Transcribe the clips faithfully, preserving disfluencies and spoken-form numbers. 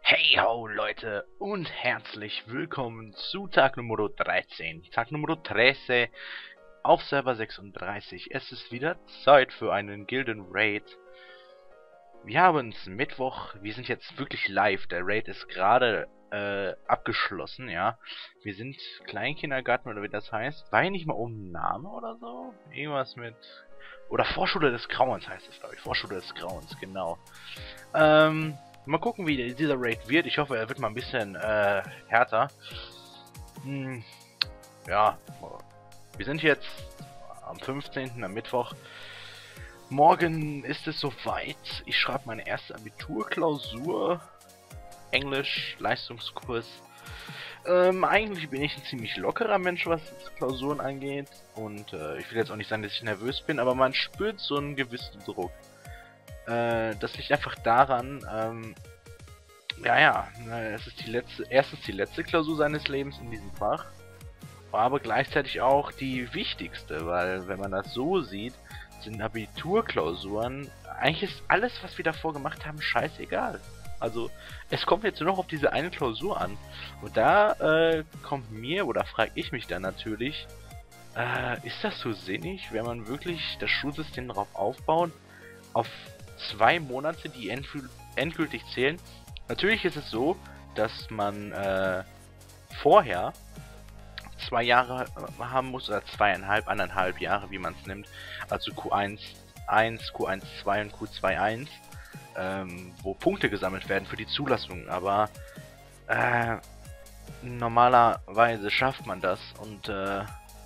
Hey ho Leute und herzlich willkommen zu Tag Nummer dreizehn. Tag Nummer dreizehn auf Server sechsunddreißig. Es ist wieder Zeit für einen Gilden Raid. Wir haben es Mittwoch, wir sind jetzt wirklich live. Der Raid ist gerade äh, abgeschlossen, ja. Wir sind Kleinkindergarten oder wie das heißt. War hier nicht mal oben Name oder so? Irgendwas mit... Oder Vorschule des Grauens heißt es, glaube ich. Vorschule des Grauens, genau. Ähm... Mal gucken, wie dieser Raid wird. Ich hoffe, er wird mal ein bisschen äh, härter. Hm, ja, wir sind jetzt am fünfzehnten am Mittwoch. Morgen ist es soweit. Ich schreibe meine erste Abiturklausur. Englisch, Leistungskurs. Ähm, eigentlich bin ich ein ziemlich lockerer Mensch, was Klausuren angeht. Und äh, ich will jetzt auch nicht sagen, dass ich nervös bin, aber man spürt so einen gewissen Druck. Äh, das liegt einfach daran, ähm, ja, ja, es ist die letzte, erstens die letzte Klausur seines Lebens in diesem Fach, aber gleichzeitig auch die wichtigste, weil wenn man das so sieht, sind Abiturklausuren, eigentlich ist alles, was wir davor gemacht haben, scheißegal. Also, es kommt jetzt nur noch auf diese eine Klausur an. Und da äh, kommt mir, oder frage ich mich dann natürlich, äh, ist das so sinnig, wenn man wirklich das Schulsystem darauf aufbaut, auf zwei Monate, die endgültig zählen? Natürlich ist es so, dass man äh, vorher zwei Jahre haben muss, oder zweieinhalb, anderthalb Jahre, wie man es nimmt, also Q eins eins, Q eins zwei und Q zwei eins, ähm, wo Punkte gesammelt werden für die Zulassung, aber äh, normalerweise schafft man das und äh,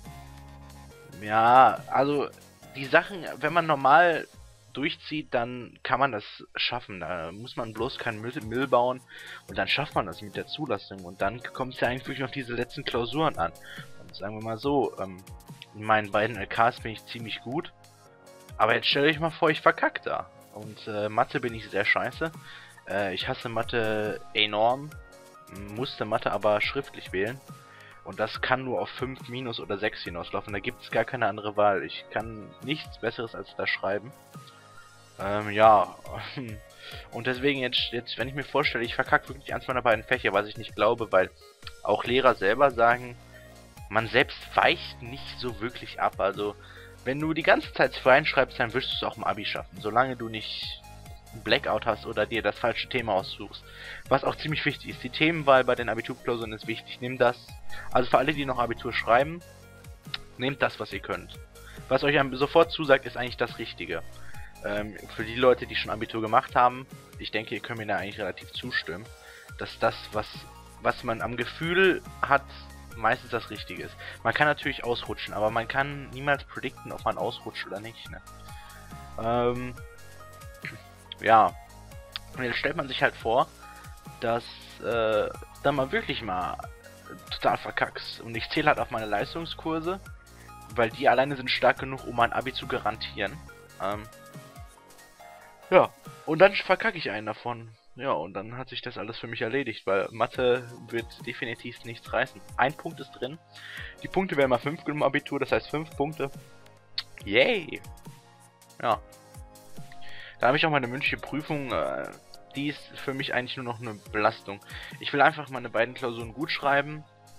ja, also die Sachen, wenn man normal durchzieht, dann kann man das schaffen. Da muss man bloß keinen Müll, Müll bauen und dann schafft man das mit der Zulassung. Und dann kommt es ja eigentlich wirklich auf diese letzten Klausuren an. Und sagen wir mal so, ähm, in meinen beiden L Ks bin ich ziemlich gut, aber jetzt stell euch mal vor, ich verkack da. Und äh, Mathe bin ich sehr scheiße. Äh, ich hasse Mathe enorm, musste Mathe aber schriftlich wählen. Und das kann nur auf fünf minus oder sechs hinauslaufen. Da gibt es gar keine andere Wahl. Ich kann nichts Besseres als das schreiben. Ähm, ja. Und deswegen jetzt, jetzt, wenn ich mir vorstelle, ich verkacke wirklich eins meiner beiden Fächer, was ich nicht glaube, weil auch Lehrer selber sagen, man selbst weicht nicht so wirklich ab. Also, wenn du die ganze Zeit fein schreibst, dann wirst du es auch im Abi schaffen. Solange du nicht einen Blackout hast oder dir das falsche Thema aussuchst. Was auch ziemlich wichtig ist. Die Themenwahl bei den Abiturklausuren ist wichtig. Nimm das, also für alle, die noch Abitur schreiben, nehmt das, was ihr könnt. Was euch sofort zusagt, ist eigentlich das Richtige. Ähm, für die Leute, die schon Abitur gemacht haben, ich denke, ihr könnt mir da eigentlich relativ zustimmen, dass das, was, was man am Gefühl hat, meistens das Richtige ist. Man kann natürlich ausrutschen, aber man kann niemals predikten, ob man ausrutscht oder nicht, ne? Ähm, ja. Und jetzt stellt man sich halt vor, dass äh, dann mal wirklich mal total verkackst. Und ich zähle halt auf meine Leistungskurse, weil die alleine sind stark genug, um mein Abi zu garantieren. Ähm, Ja, und dann verkacke ich einen davon. Ja, und dann hat sich das alles für mich erledigt, weil Mathe wird definitiv nichts reißen. Ein Punkt ist drin. Die Punkte wären mal fünf im Abitur, das heißt fünf Punkte. Yay! Ja. Da habe ich auch meine mündliche Prüfung. Äh, die ist für mich eigentlich nur noch eine Belastung. Ich will einfach meine beiden Klausuren gut schreiben.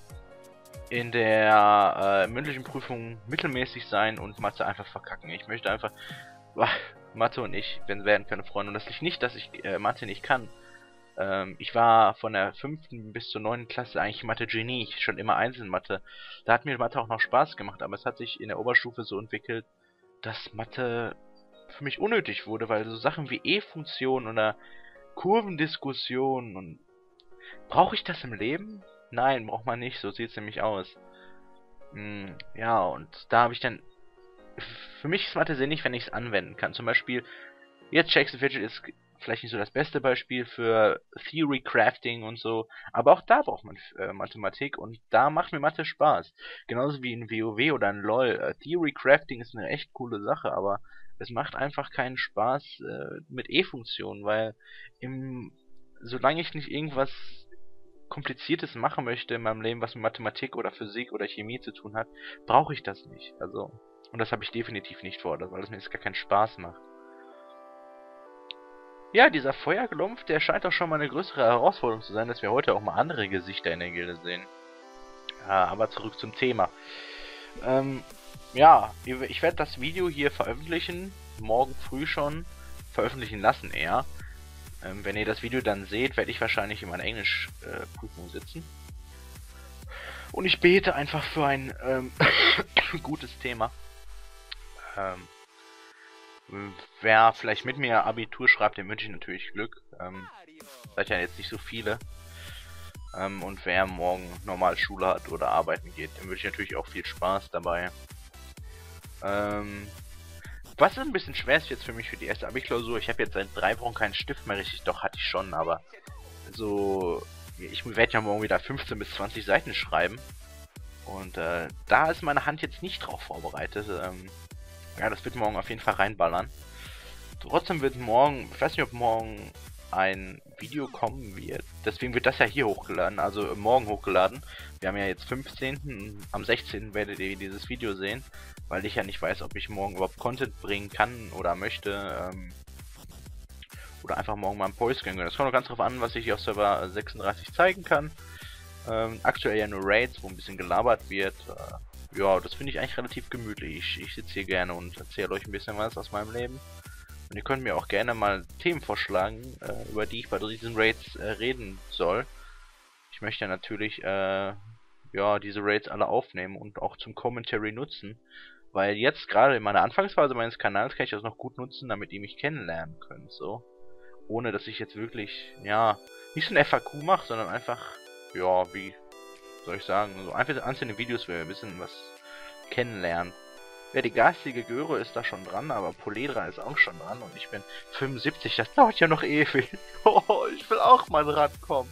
In der äh, mündlichen Prüfung mittelmäßig sein und Mathe einfach verkacken. Ich möchte einfach... Mathe und ich werden keine Freunde. Und das liegt nicht, dass ich äh, Mathe nicht kann. Ähm, ich war von der fünften bis zur neunten Klasse eigentlich Mathe-Genie. Ich schon immer eins in Mathe. Da hat mir Mathe auch noch Spaß gemacht, aber es hat sich in der Oberstufe so entwickelt, dass Mathe für mich unnötig wurde, weil so Sachen wie E-Funktionen oder Kurvendiskussionen und... Brauche ich das im Leben? Nein, braucht man nicht. So sieht es nämlich aus. Hm, ja, und da habe ich dann... Für mich ist Mathe sinnig, wenn ich es anwenden kann. Zum Beispiel, jetzt Shakespeare Fidget ist vielleicht nicht so das beste Beispiel für Theory Crafting und so, aber auch da braucht man äh, Mathematik und da macht mir Mathe Spaß. Genauso wie in WoW oder in LoL. Äh, Theory Crafting ist eine echt coole Sache, aber es macht einfach keinen Spaß äh, mit E-Funktionen, weil im, solange ich nicht irgendwas Kompliziertes machen möchte in meinem Leben, was mit Mathematik oder Physik oder Chemie zu tun hat, brauche ich das nicht. Also, und das habe ich definitiv nicht vor, weil es mir jetzt gar keinen Spaß macht. Ja, dieser Feuerglumpf, der scheint doch schon mal eine größere Herausforderung zu sein, dass wir heute auch mal andere Gesichter in der Gilde sehen. Ja, aber zurück zum Thema. Ähm, ja, ich werde das Video hier veröffentlichen, morgen früh schon, veröffentlichen lassen eher. Ähm, wenn ihr das Video dann seht, werde ich wahrscheinlich in meiner Englischprüfung äh, sitzen. Und ich bete einfach für ein ähm, gutes Thema. Ähm, wer vielleicht mit mir Abitur schreibt, dem wünsche ich natürlich Glück. Ähm, seid ja jetzt nicht so viele. Ähm, und wer morgen normal Schule hat oder arbeiten geht, dem wünsche ich natürlich auch viel Spaß dabei. Ähm, was ein bisschen schwer ist jetzt für mich für die erste Abi-Klausur, ich habe jetzt seit drei Wochen keinen Stift mehr richtig, doch hatte ich schon, aber so, ich werde ja morgen wieder fünfzehn bis zwanzig Seiten schreiben. Und äh, da ist meine Hand jetzt nicht drauf vorbereitet. Ähm, ja, das wird morgen auf jeden Fall reinballern. Trotzdem wird morgen, ich weiß nicht, ob morgen ein Video kommen wird. Deswegen wird das ja hier hochgeladen, also morgen hochgeladen. Wir haben ja jetzt fünfzehnten Am sechzehnten werdet ihr dieses Video sehen, weil ich ja nicht weiß, ob ich morgen überhaupt Content bringen kann oder möchte. Ähm, oder einfach morgen mal ein Post gehen. Das kommt auch ganz drauf an, was ich hier auf Server sechsunddreißig zeigen kann. Ähm, aktuell ja nur Raids, wo ein bisschen gelabert wird. Äh, ja, das finde ich eigentlich relativ gemütlich. Ich, ich sitze hier gerne und erzähle euch ein bisschen was aus meinem Leben. Und ihr könnt mir auch gerne mal Themen vorschlagen, äh, über die ich bei diesen Raids äh, reden soll. Ich möchte ja natürlich äh, ja, diese Raids alle aufnehmen und auch zum Commentary nutzen. Weil jetzt gerade in meiner Anfangsphase meines Kanals kann ich das noch gut nutzen, damit ihr mich kennenlernen könnt. So. Ohne dass ich jetzt wirklich, ja, nicht so ein F A Q mache, sondern einfach, ja, wie soll ich sagen, so einfach einzelne Videos, wo ihr ein bisschen was kennenlernen. Ja, die geistige Göre ist da schon dran, aber Poledra ist auch schon dran und ich bin fünfundsiebzig, das dauert ja noch ewig. Oh, ich will auch mal dran kommen.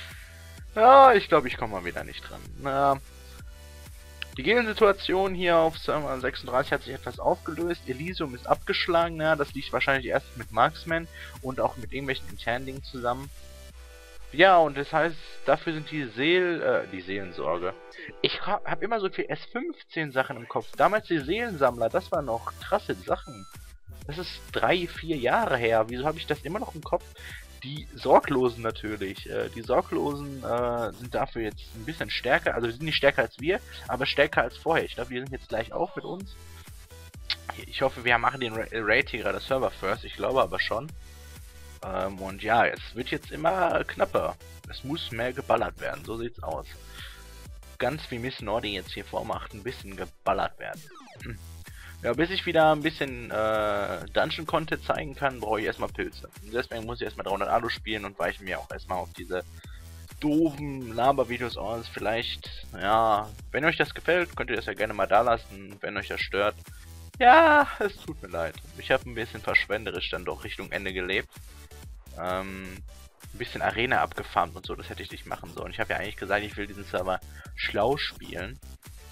Ja, ich glaube, ich komme mal wieder nicht dran. Na, die Gildensituation hier auf Server sechsunddreißig hat sich etwas aufgelöst. Elysium ist abgeschlagen, ja, das liegt wahrscheinlich erst mit Marksman und auch mit irgendwelchen internen Dingen zusammen. Ja, und das heißt, dafür sind die Seel, äh, die Seelensorge. Ich ha hab immer so viel S fünfzehn Sachen im Kopf. Damals die Seelensammler, das waren noch krasse Sachen. Das ist drei, vier Jahre her. Wieso habe ich das immer noch im Kopf? Die Sorglosen natürlich. Äh, die Sorglosen äh, sind dafür jetzt ein bisschen stärker. Also die sind nicht stärker als wir, aber stärker als vorher. Ich glaube, die sind jetzt gleich auf mit uns. Ich hoffe, wir machen den Ra Raid hier gerade Server First. Ich glaube aber schon. Ähm, und ja, es wird jetzt immer knapper. Es muss mehr geballert werden, so sieht's aus. Ganz wie Miss Nordi jetzt hier vormacht, ein bisschen geballert werden. Hm. Ja, bis ich wieder ein bisschen äh, Dungeon-Content zeigen kann, brauche ich erstmal Pilze. Und deswegen muss ich erstmal dreihundert Alu spielen und weiche mir auch erstmal auf diese doofen Laber-Videos aus. Vielleicht, ja, wenn euch das gefällt, könnt ihr das ja gerne mal da lassen, wenn euch das stört. Ja, es tut mir leid. Ich habe ein bisschen verschwenderisch dann doch Richtung Ende gelebt. Ähm, ein bisschen Arena abgefarmt und so, das hätte ich nicht machen sollen. Ich habe ja eigentlich gesagt, ich will diesen Server schlau spielen.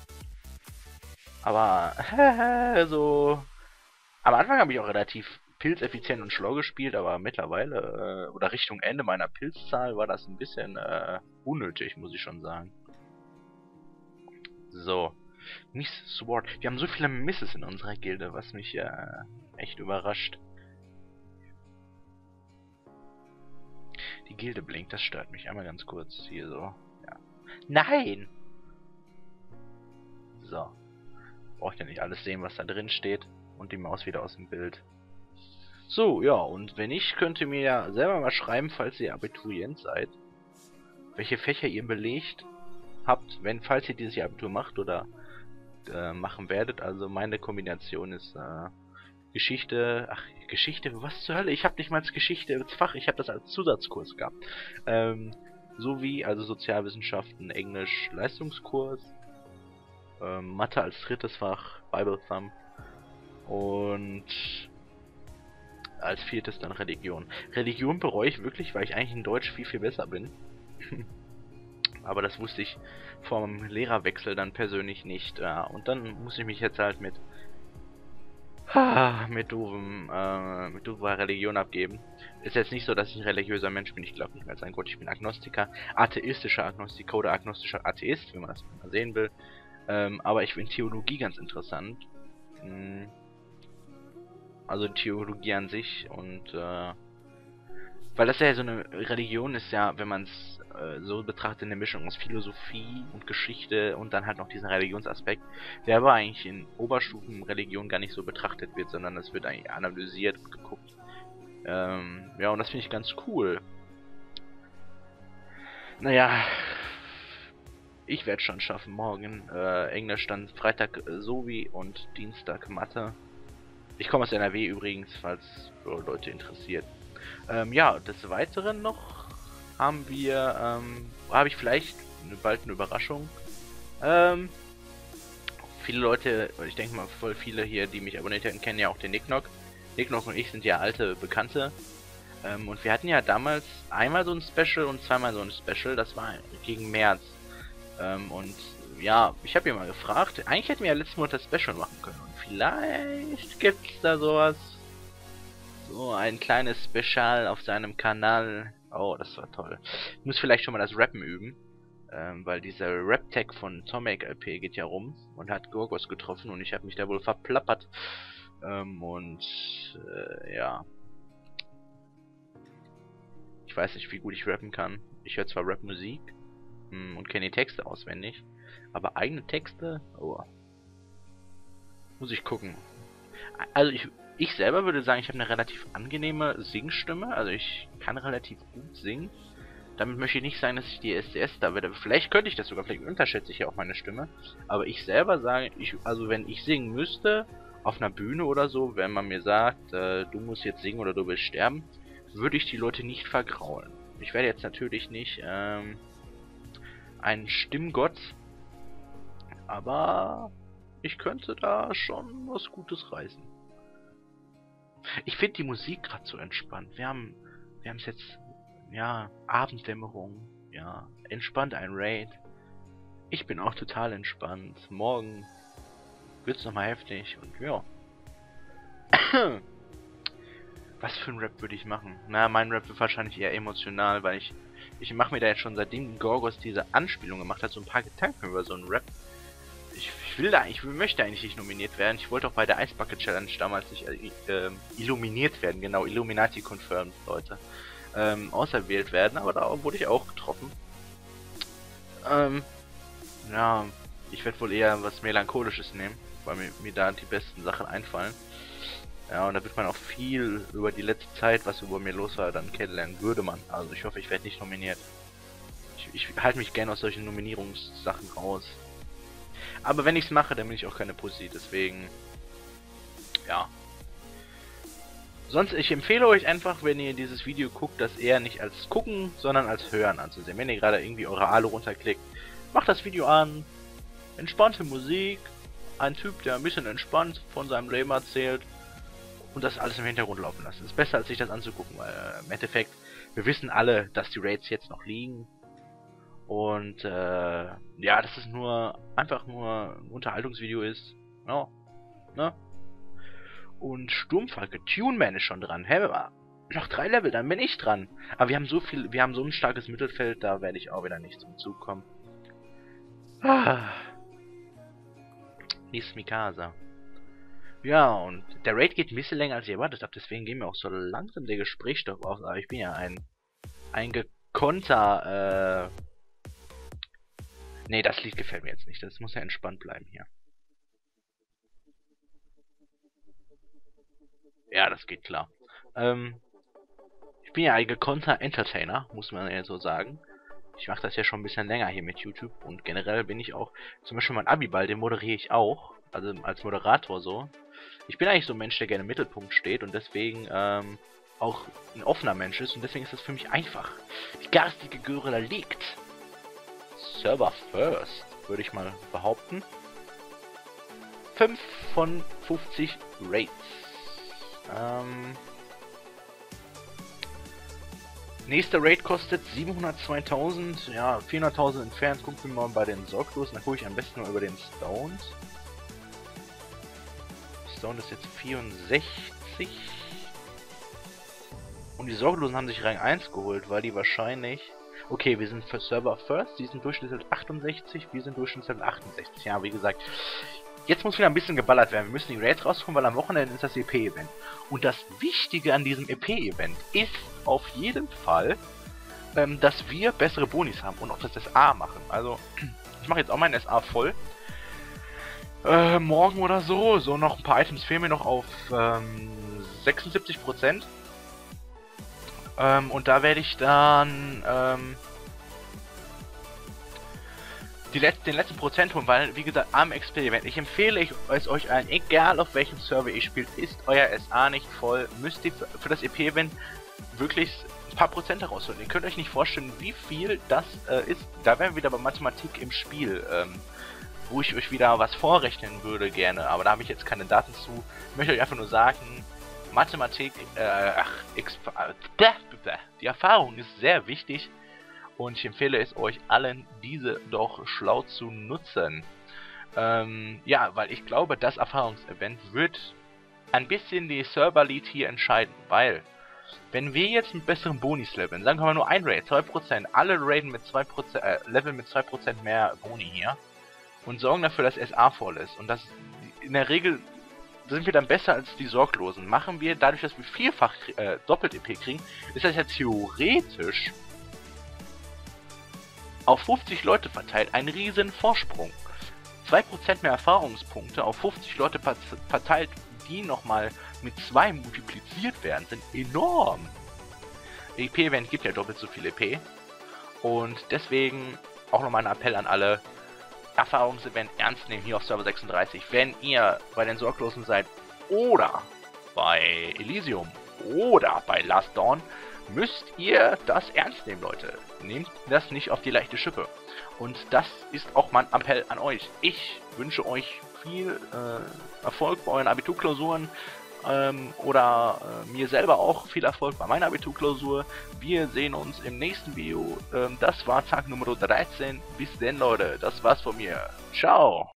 Aber, so... Am Anfang habe ich auch relativ pilzeffizient und schlau gespielt, aber mittlerweile, äh, oder Richtung Ende meiner Pilzzahl, war das ein bisschen äh, unnötig, muss ich schon sagen. So. Miss Sword. Wir haben so viele Misses in unserer Gilde, was mich äh, echt überrascht. Die Gilde blinkt, das stört mich. Einmal ganz kurz hier so. Ja. Nein! So. Braucht ja nicht alles sehen, was da drin steht. Und die Maus wieder aus dem Bild. So, ja, und wenn nicht, könnt ihr mir ja selber mal schreiben, falls ihr Abiturient seid. Welche Fächer ihr belegt habt, wenn, falls ihr dieses Jahr Abitur macht oder äh, machen werdet. Also meine Kombination ist äh, Geschichte, ach, Geschichte, was zur Hölle? Ich habe nicht mal als Geschichte als Fach, ich habe das als Zusatzkurs gehabt. Ähm, sowie, also Sozialwissenschaften, Englisch, Leistungskurs, ähm, Mathe als drittes Fach, Bible Thumb und als viertes dann Religion. Religion bereue ich wirklich, weil ich eigentlich in Deutsch viel, viel besser bin. Aber das wusste ich vom Lehrerwechsel dann persönlich nicht. Ja, und dann muss ich mich jetzt halt mit mit doofem, äh, mit doofer Religion abgeben. Ist jetzt nicht so, dass ich ein religiöser Mensch bin. Ich glaube nicht mehr als ein Gott. Ich bin Agnostiker, atheistischer Agnostiker oder agnostischer Atheist, wenn man das mal sehen will. Ähm, aber ich finde Theologie ganz interessant. Hm. Also Theologie an sich und äh, Weil das ja so eine Religion ist ja, wenn man es äh, so betrachtet, eine Mischung aus Philosophie und Geschichte und dann halt noch diesen Religionsaspekt, der aber eigentlich in Oberstufenreligion gar nicht so betrachtet wird, sondern das wird eigentlich analysiert und geguckt. Ähm, ja, und das finde ich ganz cool. Naja, ich werde schon schaffen morgen. Äh, Englisch dann Freitag äh, Sovi und Dienstag Mathe. Ich komme aus N R W übrigens, falls Leute interessiert. Ähm, ja, des Weiteren noch haben wir, ähm, habe ich vielleicht eine, bald eine Überraschung. Ähm, viele Leute, ich denke mal voll viele hier, die mich abonniert haben, kennen ja auch den Nicknock. Nicknock und ich sind ja alte Bekannte. Ähm, und wir hatten ja damals einmal so ein Special und zweimal so ein Special, das war gegen März. Ähm, und ja, ich habe ihn mal gefragt, eigentlich hätten wir ja letzten Monat das Special machen können. Und vielleicht gibt's da sowas. So ein kleines Special auf seinem Kanal. Oh, das war toll. Ich muss vielleicht schon mal das Rappen üben. Ähm, weil dieser Rap-Tag von Tomek L P geht ja rum und hat Gorgos getroffen und ich habe mich da wohl verplappert. Ähm, und äh, ja. Ich weiß nicht, wie gut ich rappen kann. Ich höre zwar Rap-Musik mh, und kenne die Texte auswendig, aber eigene Texte? Oh. Muss ich gucken. Also ich, ich selber würde sagen, ich habe eine relativ angenehme Singstimme. Also ich kann relativ gut singen. Damit möchte ich nicht sagen, dass ich die S D S da werde. Vielleicht könnte ich das sogar, vielleicht unterschätze ich ja auch meine Stimme. Aber ich selber sage, ich, also wenn ich singen müsste, auf einer Bühne oder so, wenn man mir sagt, äh, du musst jetzt singen oder du willst sterben, würde ich die Leute nicht vergraulen. Ich werde jetzt natürlich nicht ähm, ein Stimmgott, aber ich könnte da schon was Gutes reißen. Ich finde die Musik gerade so entspannt. Wir haben wir haben es jetzt, ja, Abenddämmerung, ja, entspannt ein Raid. Ich bin auch total entspannt. Morgen wird's nochmal heftig und ja. Was für ein Rap würde ich machen? Na, mein Rap wird wahrscheinlich eher emotional, weil ich ich mache mir da jetzt schon, seitdem Gorgos diese Anspielung gemacht hat, so ein paar Gedanken über so einen Rap. Ich, ich will da, ich möchte eigentlich nicht nominiert werden. Ich wollte auch bei der Ice Bucket Challenge damals nicht äh, äh, illuminiert werden, genau, Illuminati confirmed, Leute. Ähm, auserwählt werden, aber da wurde ich auch getroffen. Ähm, ja, ich werde wohl eher was Melancholisches nehmen, weil mir, mir da die besten Sachen einfallen. Ja, und da wird man auch viel über die letzte Zeit, was über mir los war, dann kennenlernen, würde man. Also ich hoffe, ich werde nicht nominiert. Ich, ich halte mich gerne aus solchen Nominierungssachen raus. Aber wenn ich es mache, dann bin ich auch keine Pussy, deswegen, ja. Sonst, ich empfehle euch einfach, wenn ihr dieses Video guckt, das eher nicht als gucken, sondern als hören anzusehen. Wenn ihr gerade irgendwie eure Alu runterklickt, macht das Video an, entspannte Musik, ein Typ, der ein bisschen entspannt von seinem Leben erzählt und das alles im Hintergrund laufen lassen. Das ist besser, als sich das anzugucken, weil äh, im Endeffekt, wir wissen alle, dass die Raids jetzt noch liegen. Und äh, ja, dass es nur einfach nur ein Unterhaltungsvideo ist. Ja, ne? Und Sturmfalke, Tuneman ist schon dran. Hä, hey, noch drei Level, dann bin ich dran. Aber wir haben so viel, wir haben so ein starkes Mittelfeld, da werde ich auch wieder nicht zum Zug kommen. Ah. Nis Mikasa. Ja, und der Raid geht ein bisschen länger, als ich erwartet habe, deswegen gehen mir auch so langsam der Gesprächsstoff aus. Aber ich bin ja ein, ein gekonnter, äh... Nee, das Lied gefällt mir jetzt nicht. Das muss ja entspannt bleiben hier. Ja, das geht klar. Ähm, ich bin ja ein gekonnter Entertainer, muss man ja so sagen. Ich mache das ja schon ein bisschen länger hier mit YouTube und generell bin ich auch, zum Beispiel mein Abiball, den moderiere ich auch, also als Moderator so. Ich bin eigentlich so ein Mensch, der gerne im Mittelpunkt steht und deswegen ähm, auch ein offener Mensch ist und deswegen ist das für mich einfach. Die garstige Göre liegt. Server First, würde ich mal behaupten. fünf von fünfzig Raids. Ähm... Nächster Raid kostet siebenhundertzweitausend, ja, vierhunderttausend entfernt. Gucken wir mal bei den Sorglosen, dann gucke ich am besten mal über den Stones. Stone ist jetzt vierundsechzig. Und die Sorglosen haben sich Rang eins geholt, weil die wahrscheinlich... Okay, wir sind für Server First, die sind Durchschnittslevel achtundsechzig, wir sind Durchschnittslevel achtundsechzig. Ja, wie gesagt, Jetzt muss wieder ein bisschen geballert werden. Wir müssen die Raids rausholen, weil am Wochenende ist das E P-Event. Und das Wichtige an diesem E P-Event ist auf jeden Fall, ähm, dass wir bessere Bonis haben und auch das S A machen. Also, ich mache jetzt auch mein S A voll. Äh, morgen oder so. So noch ein paar Items fehlen mir noch auf ähm, sechsundsiebzig Prozent. Ähm, und da werde ich dann ähm, die Let den letzten Prozent holen, weil, wie gesagt, am Experiment. Ich empfehle ich es euch allen, egal auf welchem Server ihr spielt, ist euer S A nicht voll, müsst ihr für das E P-Event wirklich ein paar Prozent herausholen. Ihr könnt euch nicht vorstellen, wie viel das äh, ist. Da wären wir wieder bei Mathematik im Spiel, ähm, wo ich euch wieder was vorrechnen würde gerne, aber da habe ich jetzt keine Daten zu. Ich möchte euch einfach nur sagen, Mathematik, äh, ach, Exp äh, die Erfahrung ist sehr wichtig. Und ich empfehle es euch allen, diese doch schlau zu nutzen. Ähm, ja, weil ich glaube, das Erfahrungsevent wird ein bisschen die Server-Lead hier entscheiden. Weil, wenn wir jetzt mit besseren Bonis leveln, sagen wir mal nur ein Raid, zwei Prozent, alle Raiden mit zwei Prozent, äh, Level mit zwei Prozent mehr Boni hier. Und sorgen dafür, dass S A voll ist. Und das in der Regel sind wir dann besser als die Sorglosen. Machen wir, dadurch, dass wir vierfach äh, Doppelt-E P kriegen, ist das ja theoretisch auf fünfzig Leute verteilt ein riesen Vorsprung. zwei Prozent mehr Erfahrungspunkte auf fünfzig Leute verteilt, die nochmal mit zwei multipliziert werden, sind enorm. E P-Event gibt ja doppelt so viel E P. Und deswegen auch nochmal ein Appell an alle, Erfahrungsevent ernst nehmen hier auf Server sechsunddreißig. Wenn ihr bei den Sorglosen seid oder bei Elysium oder bei Last Dawn, müsst ihr das ernst nehmen, Leute. Nehmt das nicht auf die leichte Schippe. Und das ist auch mein Appell an euch. Ich wünsche euch viel äh, Erfolg bei euren Abiturklausuren ähm, oder äh, mir selber auch viel Erfolg bei meiner Abiturklausur. Wir sehen uns im nächsten Video. Ähm, das war Tag Nummer dreizehn. Bis denn, Leute. Das war's von mir. Ciao.